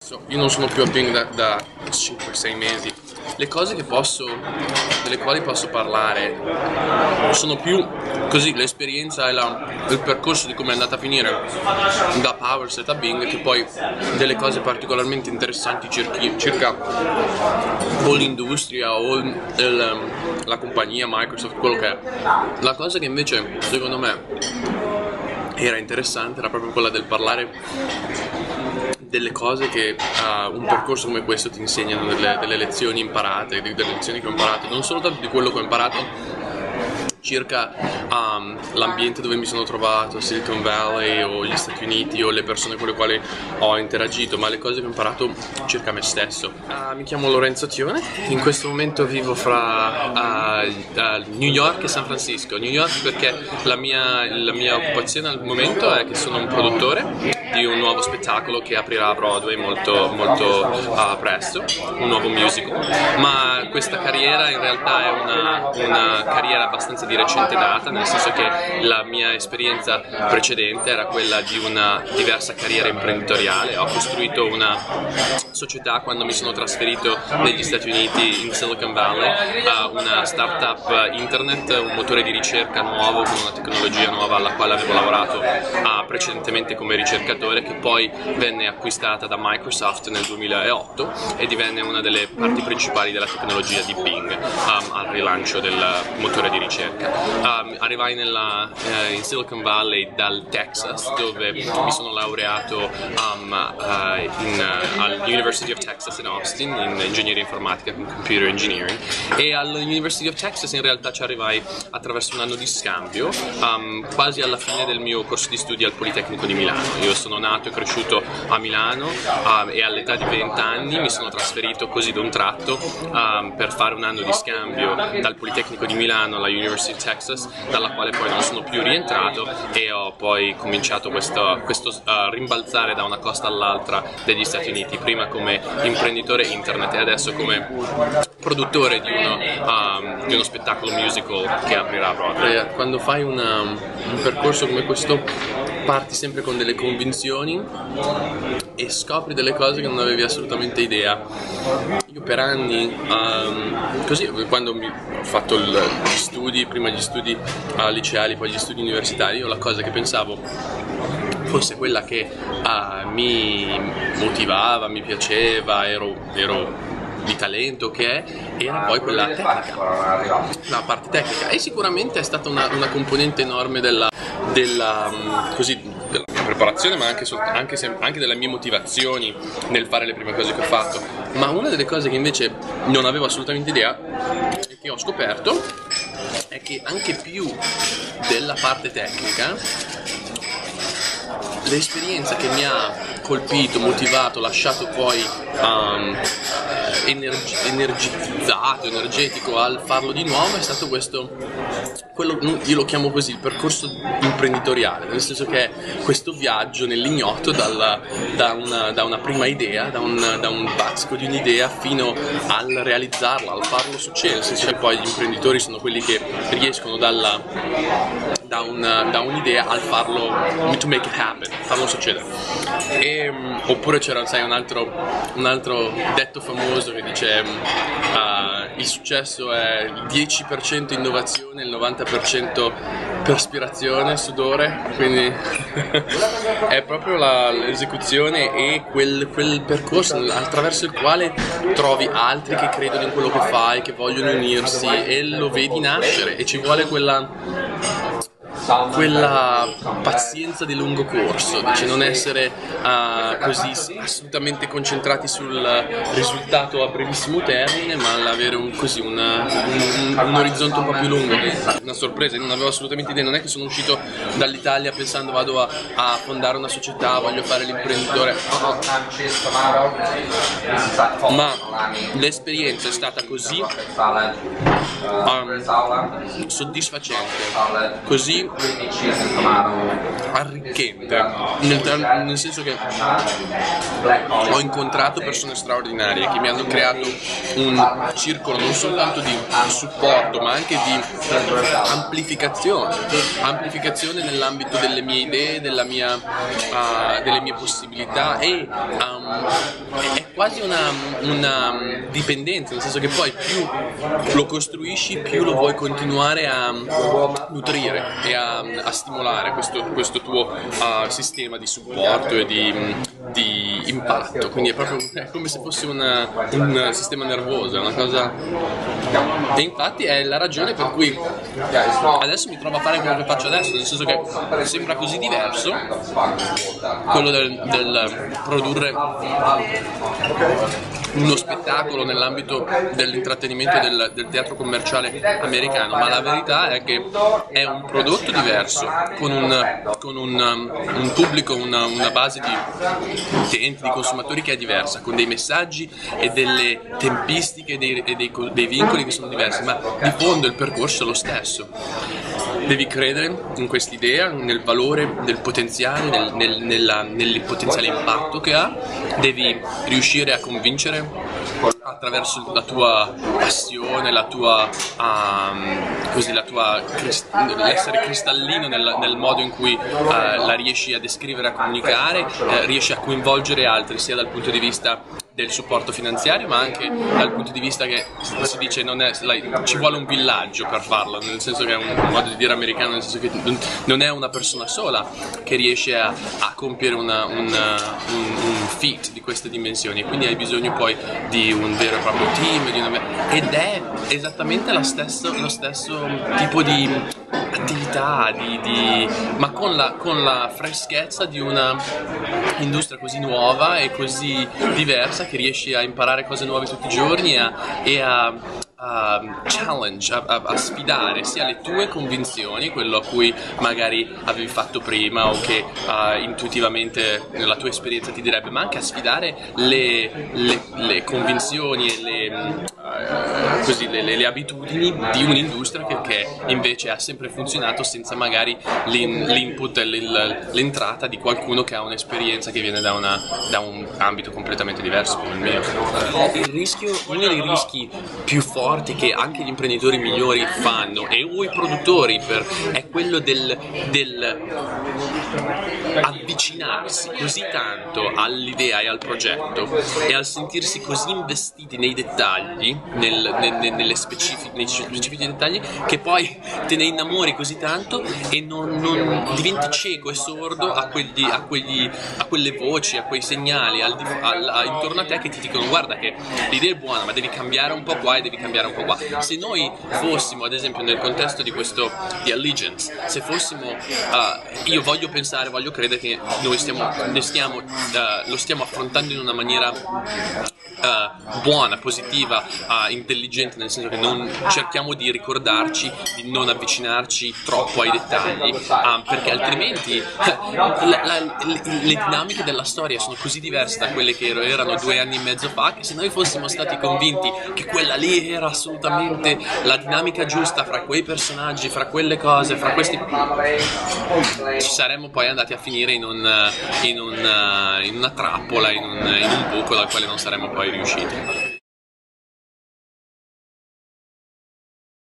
Io non sono più a Bing da 5-6 mesi. Le cose delle quali posso parlare sono più così l'esperienza e il percorso di come è andata a finire da PowerSet a Bing, che poi delle cose particolarmente interessanti circa o l'industria o la compagnia Microsoft, quello che è. La cosa che invece secondo me era interessante era proprio quella del parlare delle cose che un percorso come questo ti insegnano, delle lezioni imparate, delle lezioni che ho imparato, non solo tanto di quello che ho imparato circa l'ambiente dove mi sono trovato, Silicon Valley o gli Stati Uniti o le persone con le quali ho interagito, ma le cose che ho imparato circa me stesso. Mi chiamo Lorenzo Tione, in questo momento vivo fra New York e San Francisco. New York perché la mia occupazione al momento è che sono un produttore di un nuovo spettacolo che aprirà a Broadway molto presto, un nuovo musical, ma questa carriera in realtà è una carriera abbastanza di recente data, nel senso che la mia esperienza precedente era quella di una diversa carriera imprenditoriale. Ho costruito una società quando mi sono trasferito negli Stati Uniti, in Silicon Valley, una startup internet, un motore di ricerca nuovo con una tecnologia nuova alla quale avevo lavorato precedentemente come ricercatore, che poi venne acquistata da Microsoft nel 2008 e divenne una delle parti principali della tecnologia di Bing al rilancio del motore di ricerca. Arrivai in Silicon Valley dal Texas, dove mi sono laureato all'University of Texas in Austin in ingegneria informatica con computer engineering, e all'University of Texas in realtà ci arrivai attraverso un anno di scambio quasi alla fine del mio corso di studi al Politecnico di Milano. Io sono nato e cresciuto a Milano e all'età di 20 anni mi sono trasferito così d'un tratto per fare un anno di scambio dal Politecnico di Milano alla University of Texas, dalla quale poi non sono più rientrato, e ho poi cominciato questo rimbalzare da una costa all'altra degli Stati Uniti, prima come imprenditore internet e adesso come produttore di uno spettacolo musical che aprirà a Broadway. Quando fai un percorso come questo parti sempre con delle convinzioni e scopri delle cose che non avevi assolutamente idea. Io per anni, così, quando ho fatto gli studi, prima gli studi liceali, poi gli studi universitari, io la cosa che pensavo fosse quella che mi motivava, mi piaceva, ero di talento che era poi quella tecnica, la parte tecnica, e sicuramente è stata una componente enorme della mia preparazione, ma anche delle mie motivazioni nel fare le prime cose che ho fatto. Ma una delle cose che invece non avevo assolutamente idea e che ho scoperto è che anche più della parte tecnica, l'esperienza che mi ha colpito, motivato, lasciato poi energetico al farlo di nuovo è stato io lo chiamo così, il percorso imprenditoriale, nel senso che è questo viaggio nell'ignoto da una prima idea, da un bazzico di un'idea fino al realizzarla, al farlo succedere, nel senso che poi gli imprenditori sono quelli che riescono da un'idea al farlo, to make it happen, farlo succedere. Oppure c'era, sai, un altro detto famoso che dice il successo è il 10% innovazione, il 90% perspirazione, sudore, quindi è proprio l'esecuzione e quel percorso attraverso il quale trovi altri che credono in quello che fai, che vogliono unirsi, e lo vedi nascere, e ci vuole quella pazienza di lungo corso, cioè non essere così assolutamente concentrati sul risultato a brevissimo termine, ma avere un orizzonte un po' più lungo. Una sorpresa, io non avevo assolutamente idea, non è che sono uscito dall'Italia pensando vado a fondare una società, voglio fare l'imprenditore, ma l'esperienza è stata così soddisfacente, così arricchente, nel senso che ho incontrato persone straordinarie che mi hanno creato un circolo non soltanto di supporto ma anche di amplificazione nell'ambito delle mie idee, delle mie possibilità, e è quasi una dipendenza, nel senso che poi più lo costruisci più lo vuoi continuare a nutrire e a stimolare questo tuo sistema di supporto e di impatto, quindi è come se fosse un sistema nervoso, è una cosa, e infatti è la ragione per cui adesso mi trovo a fare quello che faccio adesso, nel senso che sembra così diverso quello del produrre uno spettacolo nell'ambito dell'intrattenimento del teatro commerciale americano, ma la verità è che è un prodotto diverso, con un pubblico, una base di utenti, di consumatori che è diversa, con dei messaggi e delle tempistiche e dei vincoli che sono diversi, ma di fondo il percorso è lo stesso. Devi credere in quest'idea, nel valore del potenziale, nel potenziale impatto che ha, devi riuscire a convincere attraverso la tua passione, l'essere cristallino nel modo in cui la riesci a descrivere, a comunicare, riesci a coinvolgere altri, sia dal punto di vista del supporto finanziario, ma anche dal punto di vista che si dice ci vuole un villaggio per farlo, nel senso che è un modo di dire americano, nel senso che non è una persona sola che riesce a compiere un feat di queste dimensioni, e quindi hai bisogno poi di un vero e proprio team, ed è esattamente lo stesso tipo di attività, ma con la freschezza di una industria così nuova e così diversa, che riesci a imparare cose nuove tutti i giorni e a challenge, a sfidare sia le tue convinzioni, quello a cui magari avevi fatto prima o che intuitivamente nella tua esperienza ti direbbe, ma anche a sfidare le convinzioni e le abitudini di un'industria che invece ha sempre funzionato senza magari l'input e l'entrata di qualcuno che ha un'esperienza che viene da un ambito completamente diverso come il mio. Uno dei rischi più forti che anche gli imprenditori migliori fanno, o i produttori, è quello del avvicinarsi così tanto all'idea e al progetto e al sentirsi così investiti nei dettagli, nei specifici dettagli, che poi te ne innamori così tanto e non diventi cieco e sordo a quelle voci, a quei segnali intorno a te che ti dicono: guarda che l'idea è buona, ma devi cambiare un po' qua e devi cambiare un po' qua. Se noi fossimo, ad esempio, nel contesto di Allegiance, se fossimo io voglio credere che noi lo stiamo affrontando in una maniera buona, positiva, intelligente, nel senso che non cerchiamo di ricordarci di non avvicinarci troppo ai dettagli, perché altrimenti le dinamiche della storia sono così diverse da quelle che erano 2 anni e mezzo fa, che se noi fossimo stati convinti che quella lì era assolutamente la dinamica giusta fra quei personaggi, fra quelle cose, fra questi, ci saremmo poi andati a finire in una trappola, in un buco dal quale non saremmo poi riusciti.